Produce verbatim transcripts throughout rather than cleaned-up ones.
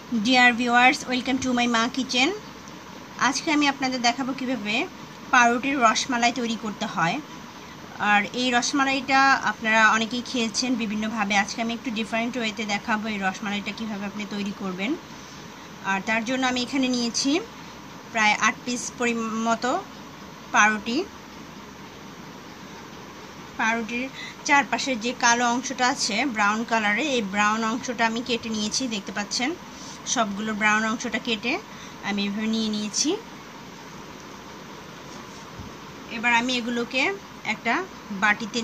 Deer viewers, welcome to my Maa kitchen. আজকে আমি আপনাদের দেখাবো কিভাবে পাউরুটির রসমালাই তৈরি করতে হয়। আর এই রসমালাইটা আপনারা অনেকেই খেয়েছেন বিভিন্নভাবে। আজকে আমি একটু ডিফারেন্ট ওয়েতে দেখাবো এই রসমালাইটা কীভাবে আপনি তৈরি করবেন। আর তার জন্য আমি এখানে নিয়েছি প্রায় আট পিস পরিমাণ মতো পাউরুটি। পাউরুটির চারপাশের যে কালো অংশটা আছে ব্রাউন কালারে, এই ব্রাউন অংশটা আমি কেটে নিয়েছি। দেখতে পাচ্ছেন সবগুলো ব্রাউন অংশটা কেটে আমি এভাবে নিয়ে নিয়েছি। এবার আমি এগুলোকে একটা বাটিতে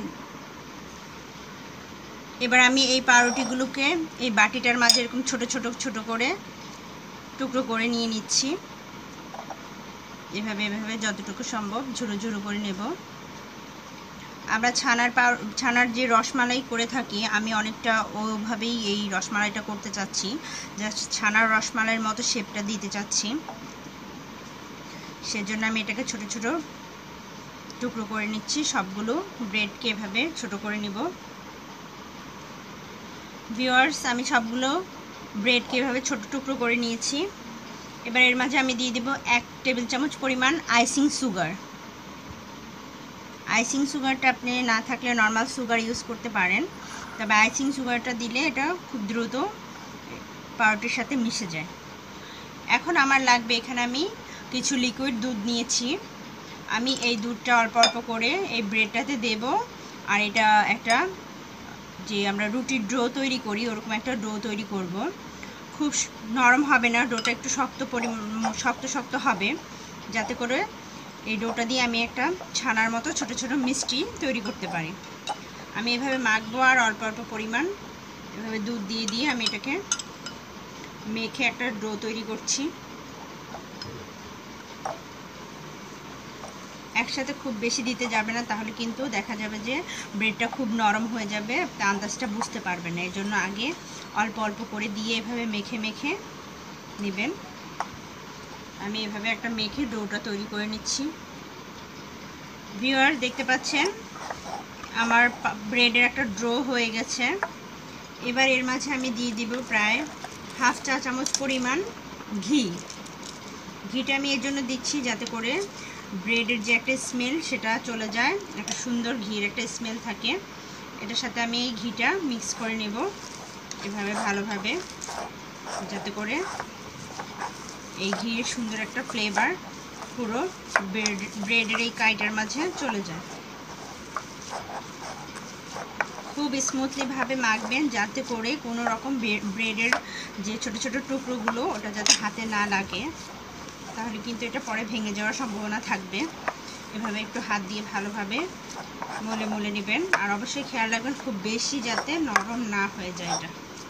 এবার আমি এই পাউরুটিগুলোকে এই বাটিটার মাঝে এরকম ছোট ছোট ছোট করে টুকরো করে নিয়ে নিচ্ছি। এভাবে এভাবে যতটুকু সম্ভব ঝুড়ো ঝুড়ো করে নেব। আমরা ছানার পাউ ছানার যে রসমালাই করে থাকি, আমি অনেকটা ওভাবেই এই রসমালাইটা করতে চাচ্ছি। জাস্ট ছানার রসমালাইয়ের মতো শেপটা দিতে চাচ্ছি, সেজন্য আমি এটাকে ছোট ছোট টুকরো করে নিচ্ছি। সবগুলো ব্রেডকে এভাবে ছোট করে নিব। ভিউয়ার্স, আমি সবগুলো ব্রেডকে এভাবে ছোট টুকরো করে নিয়েছি। এবার এর মাঝে আমি দিয়ে দেব এক টেবিল চামচ পরিমাণ আইসিং সুগার। আইসিং সুগারটা আপনি না থাকলে নর্মাল সুগার ইউজ করতে পারেন, তবে আইসিং সুগারটা দিলে এটা খুব দ্রুত পাউরুটির সাথে মিশে যায়। এখন আমার লাগবে, এখানে আমি কিছু লিকুইড দুধ নিয়েছি। আমি এই দুধটা অল্প অল্প করে এই ব্রেডটাতে দেব। আর এটা একটা যে আমরা রুটির ডো তৈরি করি ওরকম একটা ডো তৈরি করব। খুব নরম হবে না, ডোটা একটু শক্ত পরি শক্ত শক্ত হবে, যাতে করে এই ডোটা দিয়ে আমি একটা ছানার মতো ছোট ছোট মিষ্টি তৈরি করতে পারি। আমি এভাবে মাখবো আর অল্প অল্প পরিমাণ এভাবে দুধ দিয়ে দিয়ে আমি এটাকে মেখে একটা ডো তৈরি করছি। একসাথে খুব বেশি দিতে যাবে না, তাহলে কিন্তু দেখা যাবে যে ব্রেডটা খুব নরম হয়ে যাবে, আন্দাজটা বুঝতে পারবেন না। এই জন্য আগে অল্প অল্প করে দিয়ে এভাবে মেখে মেখে নেবেন। আমি এভাবে একটা মেখে ডোটা তৈরি করে নিচ্ছি। ভিউয়ার, দেখতে পাচ্ছেন আমার ব্রেডের একটা ডো হয়ে গেছে। এবার এর মাঝে আমি দিয়ে দিব প্রায় হাফ চা চামচ পরিমাণ ঘি। ঘিটা আমি এর জন্য দিচ্ছি যাতে করে ব্রেডের যে একটা স্মেল সেটা চলে যায়, একটা সুন্দর ঘির একটা স্মেল থাকে। এটার সাথে আমি এই ঘিটা মিক্স করে নেব এভাবে ভালোভাবে, যাতে করে এই ঘির সুন্দর একটা ফ্লেভার পুরো ব্রেড ব্রেডের এই কাইটার মাঝে চলে যায়। খুব স্মুথলি ভাবে মাখবেন, যাতে করে কোনো রকম ব্রেডের যে ছোট ছোট টুকরোগুলো ওটা যাতে হাতে না লাগে, তাহলে কিন্তু এটা পরে ভেঙে যাওয়ার সম্ভাবনা থাকবে। এভাবে একটু হাত দিয়ে ভালোভাবে মলে মলে নেবেন। আর অবশ্যই খেয়াল রাখবেন খুব বেশি যাতে নরম না হয়ে যায় এটা।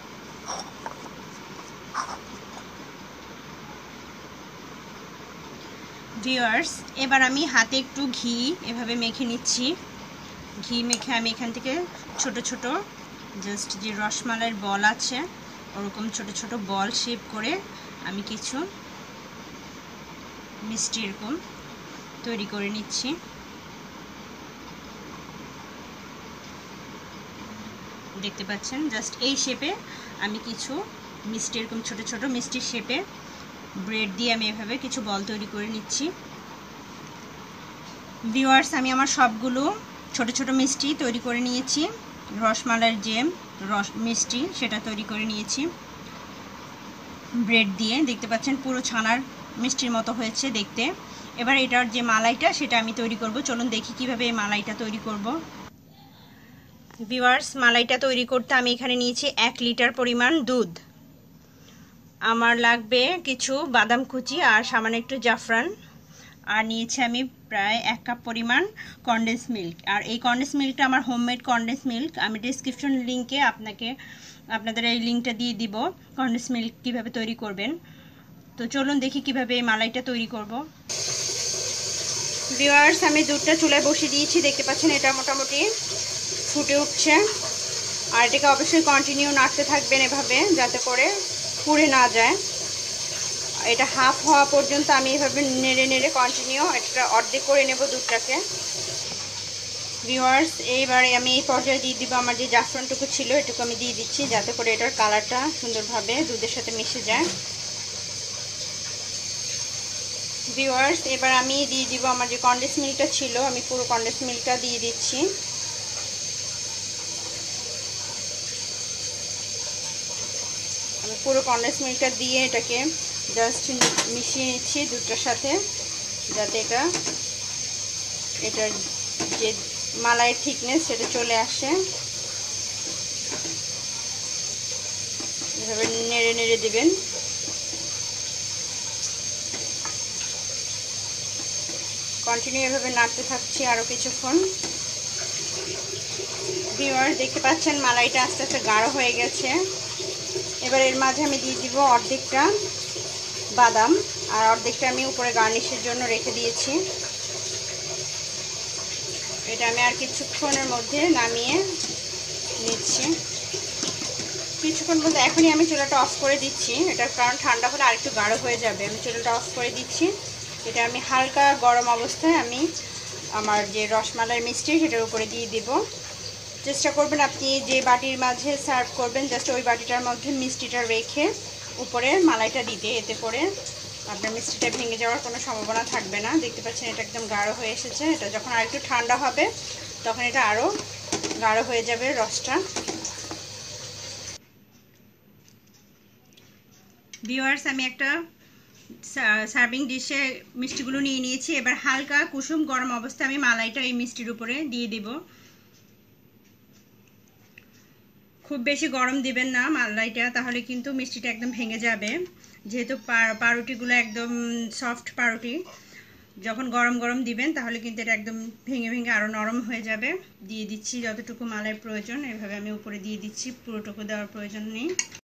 ভিউয়ার্স, এবার আমি হাতে একটু ঘি এভাবে মেখে নিচ্ছি। ঘি মেখে আমি এখান থেকে ছোট ছোট জাস্ট যে রসমালাইয়ের বল আছে ওরকম ছোট ছোট বল শেপ করে আমি কিছু মিষ্টি এরকম তৈরি করে নিচ্ছি। দেখতে পাচ্ছেন জাস্ট এই শেপে আমি কিছু মিষ্টি এরকম ছোট ছোট মিষ্টির শেপে ব্রেড দিয়ে আমি এভাবে কিছু বল তৈরি করে নিচ্ছি। ভিউয়ার্স, আমি আমার সবগুলো ছোট ছোট মিষ্টি তৈরি করে নিয়েছি। রসমালাইয়ের যে রস মিষ্টি সেটা তৈরি করে নিয়েছি ব্রেড দিয়ে। দেখতে পাচ্ছেন পুরো ছানার মিষ্টির মতো হয়েছে দেখতে। এবার এটার যে মালাইটা সেটা আমি তৈরি করব। চলুন দেখি কিভাবে এই মালাইটা তৈরি করব। ভিউয়ার্স, মালাইটা তৈরি করতে আমি এখানে নিয়েছি এক লিটার পরিমাণ দুধ। আমার লাগবে কিছু বাদাম কুচি আর সামান্য একটু জাফরান। আর নিয়েছি আমি প্রায় এক কাপ পরিমাণ কনডেন্স মিল্ক। আর এই কনডেন্স মিল্কটা আমার হোমমেড কনডেন্স মিল্ক। আমি ডিসক্রিপশন লিঙ্কে আপনাকে আপনাদের এই লিঙ্কটা দিয়ে দিব কনডেন্স মিল্ক কীভাবে তৈরি করবেন। তো চলুন দেখি কিভাবে এই মালাইটা তৈরি করব। ভিউয়ার্স, আমি দুধটা চুলায় বসিয়ে দিয়েছি। দেখতে পাচ্ছেন এটা মোটামুটি ফুটে উঠছে। আর এটাকে অবশ্যই কন্টিনিউ নাড়তে থাকবেন এভাবে, যাতে করে পুড়ে না যায়। এটা হাফ হওয়া পর্যন্ত আমি এভাবে নেড়ে নেড়ে কন্টিনিউ এটা অর্ধেক করে নেব দুধটাকে। ভিউয়ার্স এইবারে আমি এই পর্যায়ে দিয়ে দিব আমার যে জাফরানটুকু ছিল এটুকু আমি দিয়ে দিচ্ছি, যাতে করে এটার কালারটা সুন্দরভাবে দুধের সাথে মিশে যায়। ভিউয়ার্স এবার আমি দিয়ে দিব আমার যে কনডেন্স মিল্কটা ছিল, আমি পুরো কনডেন্স মিল্কটা দিয়ে দিচ্ছি। আমি পুরো কনডেন্স মিল্কটা দিয়ে এটাকে জাস্ট মিশিয়ে নিচ্ছি দুধটার সাথে, যাতে এটা এটার যে মালাইয়ের থিকনেস সেটা চলে আসে। এভাবে নেড়ে নেড়ে দিবেন। কন্টিনিউ এভাবে নাড়তে থাকছি আরও কিছুক্ষণ। ভিউয়ার্স দেখতে পাচ্ছেন মালাইটা আস্তে আস্তে গাঢ় হয়ে গেছে। এবার এর মাঝে আমি দিয়ে দিব অর্ধেকটা বাদাম, আর অর্ধেকটা আমি উপরে গার্নিশের জন্য রেখে দিয়েছি। এটা আমি আর কিছুক্ষণের মধ্যে নামিয়ে নিচ্ছি। কিছুক্ষণ বলতে এখনই আমি চুলাটা অফ করে দিচ্ছি, এটার কারণ ঠান্ডা হলে আরেকটু গাঢ় হয়ে যাবে। আমি চুলাটা অফ করে দিচ্ছি। এটা আমি হালকা গরম অবস্থায় আমি আমার যে রসমালাই মিষ্টি সেটার উপরে দিয়ে দিব। চেষ্টা করবেন আপনি যে বাটির মাঝে সার্ভ করবেন জাস্ট ওই বাটিটার মধ্যে মিষ্টিটা রেখে উপরে মালাইটা দিতে, এতে করে আপনার মিষ্টিটা ভেঙে যাওয়ার কোনো সম্ভাবনা থাকবে না। দেখতে পাচ্ছেন এটা একদম গাঢ় হয়ে এসেছে। এটা যখন আরেকটু ঠান্ডা হবে তখন এটা আরও গাঢ় হয়ে যাবে রসটা। ভিউয়ার্স আমি একটা সার্ভিং ডিশে মিষ্টিগুলো নিয়ে নিয়েছি। এবার হালকা কুসুম গরম অবস্থায় আমি মালাইটা এই মিষ্টির উপরে দিয়ে দিব। খুব বেশি গরম দিবেন না মালাইটা, তাহলে কিন্তু মিষ্টিটা একদম ভেঙে যাবে। যেহেতু পাউরুটিগুলো একদম সফট পাউরুটি, যখন গরম গরম দিবেন তাহলে কিন্তু এটা একদম ভেঙে ভেঙে আরও নরম হয়ে যাবে। দিয়ে দিচ্ছি যতটুকু মালাইয়ের প্রয়োজন, এভাবে আমি উপরে দিয়ে দিচ্ছি, পুরোটুকু দেওয়ার প্রয়োজন নেই।